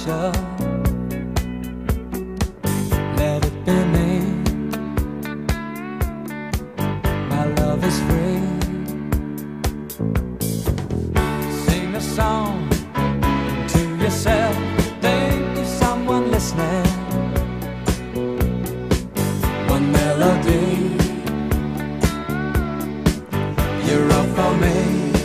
special. Let it be me. My love is free. Sing a song to yourself. Think of someone listening. One melody. You're all for me.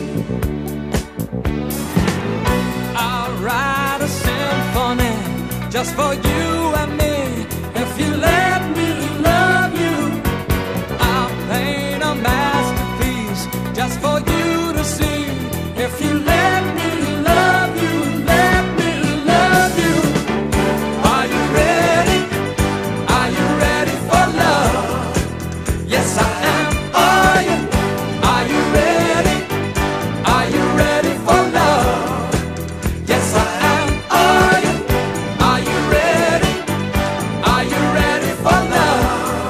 I'll write a symphony just for you and me. If you let me love you, I'll paint a masterpiece just for you to see. If you let me love you, let me love you. Are you ready? Are you ready for love? Yes, I am. Are you? Are you ready? Are you ready for love? Yes, I am. Are you? Are you ready? Are you ready for love?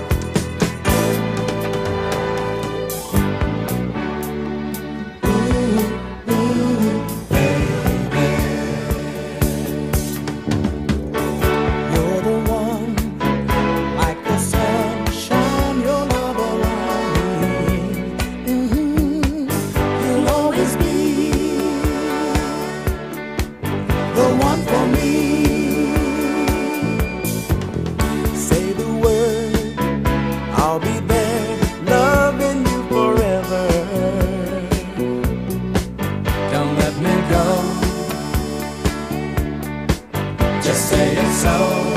Ooh, ooh, baby. You're the one, like the sun, shine your love around me. You'll always be the one for me. Say the word, I'll be there, loving you forever. Don't let me go. Just say it's so.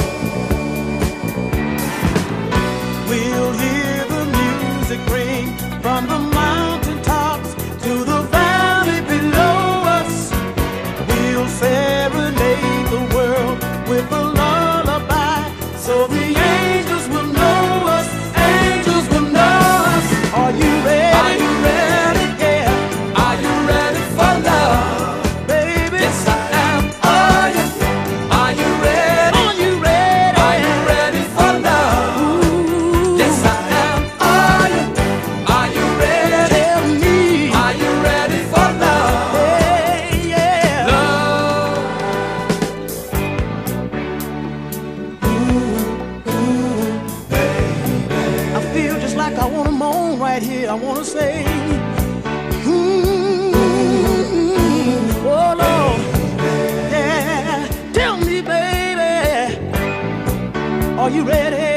We'll hear the music ring from the mountain tops to the valley below us. We'll serenade the world with a lullaby, so the angels will know us. Angels will know us. Are you ready? Are you ready? Yeah. Are you ready for love, baby? Yes, I am. Are you? Are you ready? Are you ready? Are you ready for love? Yes, I am. Are you? Are you ready? Tell me. Are you ready for love? Yeah, yeah. Love. Ooh, baby. I feel just like I wanna moan right here. I wanna say, oh Lord, yeah. Tell me, baby, are you ready?